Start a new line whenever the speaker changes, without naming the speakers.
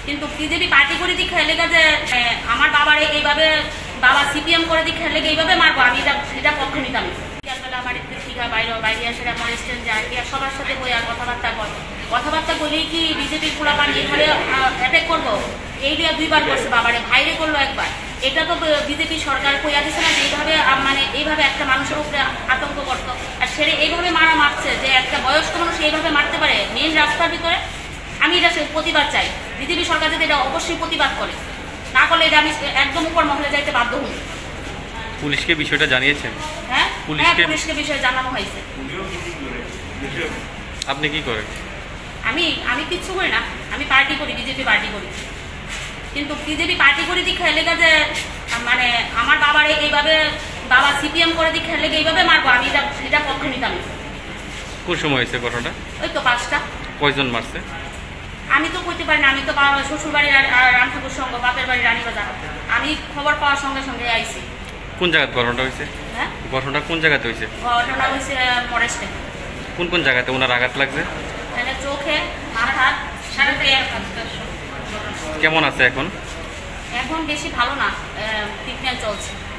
কিন্তু BJP party করে দিয়ে খেলে যে আমার বাবারে এইভাবে বাবা সিপিএম করে দিয়ে খেলে এইভাবে মারবো, আমি এটা পক্ষ নিতাম। বিকালবেলা আমার একটু ঠিক হয়, বাইরে আসে আমার স্ট্যান্ড যায় আর সবার সাথে বই আর কথাবার্তা বলেই কি বিজেপির খোলা পানি এখানে অ্যাটাক করবো? এই দিয়ে দুইবার করছে, বাবারে ভাইরে করলো একবার। এটা তো বিজেপি সরকার কইয়া দিচ্ছে না যে এইভাবে মানে এইভাবে একটা মানুষের উপরে আতঙ্ক করতো, আর সেরে এইভাবে মারছে যে একটা বয়স্ক মানুষ এইভাবে মারতে পারে মেন রাস্তার ভিতরে। আমি এটা প্রতিবাদ চাই, বিজেপি সরকার যদি এটা অবশ্যই প্রতিবাদ করে, না করলে এটা আমি একদম উপর মহলে যাইতে বাধ্য হই।
পুলিশকে বিষয়টা জানিয়েছেন?
হ্যাঁ, পুলিশকে বিষয়ে জানানো হয়েছে।
আপনি কি করেন?
আমি কিচ্ছু করি না, আমি পার্টি করি, বিজেপি পার্টি করি। কিন্তু বিজেপি পার্টি করে দিয়ে খেলে যে মানে আমার বাবারে এইভাবে বাবা সিপিএম করে দিয়ে খেলে এইভাবে মারবো, আমি এটা পক্ষ নিতাম।
কোন সময় হয়েছে ঘটনাটা?
ওই তো 5টা।
কয়জন মারছে?
আমি তো কইতে পারি না, আমি তো শ্বশুর বাড়ির রামঠাকুর সঙ্গ, বাপের বাড়ির রানীবাজার। আমি খবর পাওয়ার সঙ্গে সঙ্গে আইছি।
কোন জায়গায় ঘটনাটা হয়েছে?
হ্যাঁ,
ঘটনাটা কোন জায়গাতে হয়েছে?
ঘটনা হয়েছে ফরেস্টে।
কোন জায়গাতে ওনার আঘাত লাগছে?
এখানে চোখে, মাথা, সারাতে।
কেমন আছে এখন?
এখন বেশি ভালো না, ট্রিটমেন্ট চলছে।